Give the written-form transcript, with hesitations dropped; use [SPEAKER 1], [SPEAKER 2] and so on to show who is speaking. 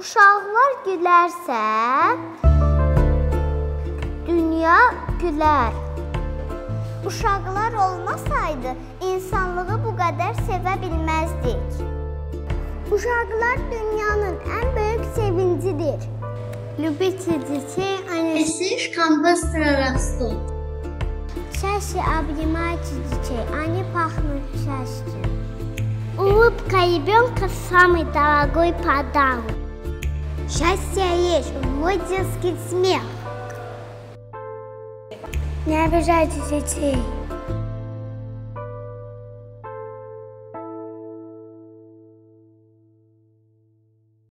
[SPEAKER 1] Uşaqlar gülərsə, dünya gülər. Uşaqlar olmasaydı, insanlığı bu qədər sevə bilməzdik. Uşaqlar dünyanın ən böyük sevincidir. Любите детей, они
[SPEAKER 2] слишком быстро растут.
[SPEAKER 1] Чаще обнимайте детей, они пахнут счастьем. Улыбка ребенка – самый дорогой подарок. Счастье есть, мой детский смех. Не обижайте детей.